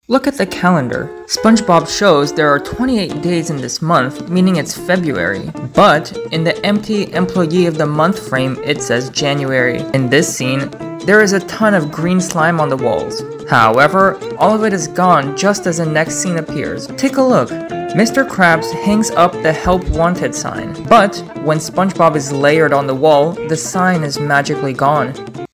Look at the calendar. Spongebob shows there are 28 days in this month, meaning it's February. But in the empty Employee of the Month frame, it says January. In this scene, there is a ton of green slime on the walls. However, all of it is gone just as the next scene appears. Take a look. Mr. Krabs hangs up the Help Wanted sign. But when Spongebob is layered on the wall, the sign is magically gone.